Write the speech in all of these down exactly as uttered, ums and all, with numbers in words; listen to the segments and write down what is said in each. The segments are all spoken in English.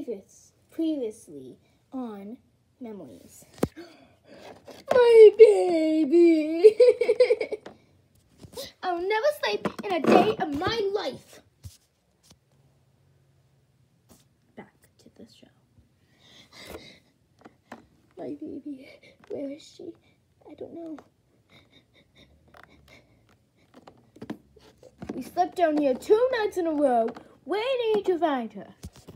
Previous, previously on Memories. My baby! I'll never sleep in a day of my life. Back to the show. My baby, where is she? I don't know. We slept down here two nights in a row, waiting to find her.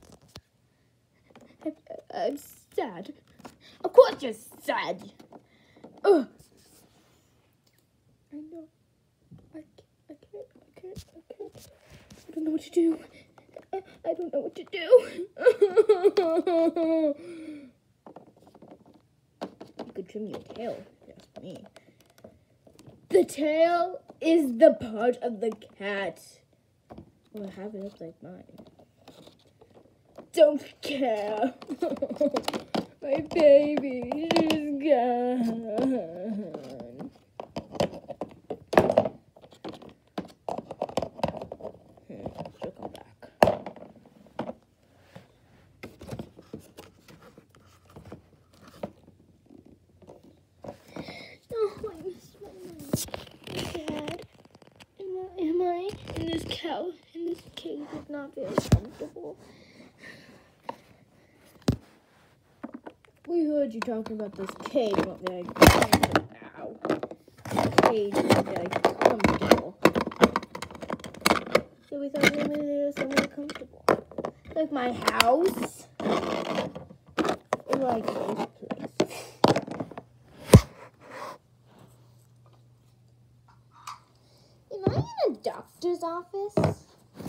I, I'm sad. Of course you're sad. Ugh. I know. I, I can't, I can't, I can't. I don't know what to do. I, I don't know what to do. You could trim your tail, just me. The tail is the part of the cat. Well, I have it up like mine. Don't care. My baby is gone. Hmm, she'll come back. Oh, I missed my mom. Dad, am I, am I in this cow? In this cage is not very comfortable. We heard you talking about this cage not very comfortable. Ow. Cage is not very comfortable. So we thought maybe it was somewhere comfortable. Like my house. Or like this place. Am I in a doctor's office?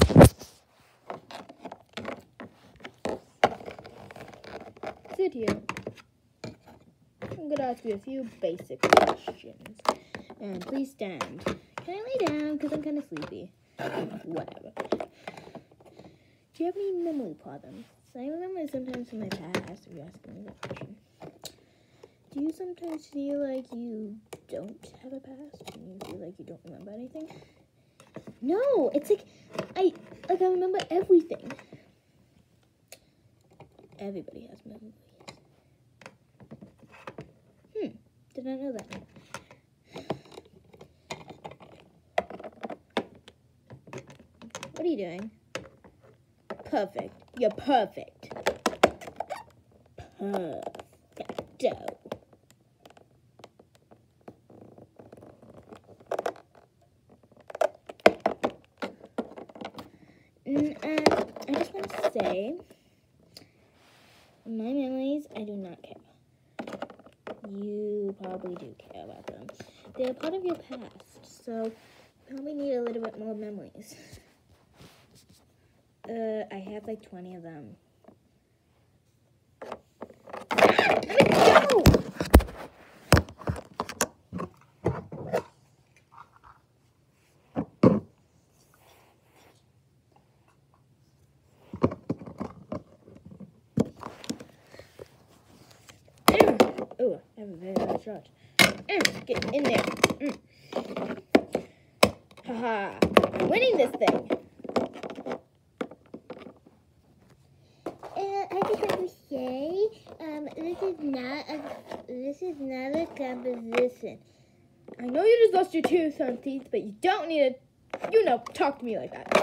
Sit here. I'm gonna ask you a few basic questions. And please stand. Can I lay down? Because I'm kind of sleepy. Whatever. Do you have any memory problems? I remember sometimes in my past, if you're asking me that question. Do you sometimes feel like you don't have a past? And you feel like you don't remember anything? No, it's like, I, like I remember everything. Everybody has memories. Hmm, did not know that. What are you doing? Perfect. You're perfect. Perfecto. Mm, uh, I just want to say, my memories, I do not care. You probably do care about them. They're part of your past, so you probably need a little bit more memories. Uh, I have like twenty of them. Let me go! Oh, I have a very bad shot. Get in there. Mm. Haha, I'm winning this thing. Uh, I just want to say, um, this is not a, this is not a composition. I know you just lost your two front teeth, but you don't need to, you know, talk to me like that.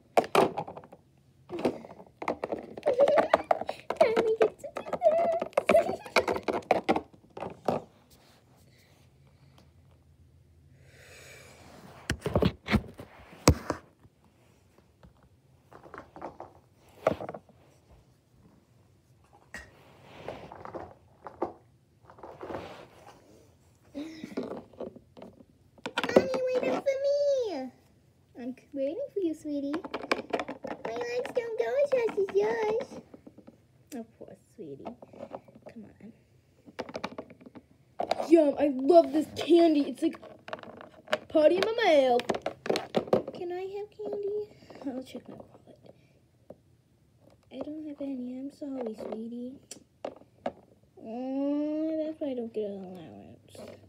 Finally get to do this. I'm waiting for you, sweetie. My legs don't go as fast as yours. Of course, sweetie. Come on. Yum, I love this candy. It's like party in my mouth. Can I have candy? I'll check my wallet. I don't have any. I'm sorry, sweetie. Oh, that's why I don't get an allowance.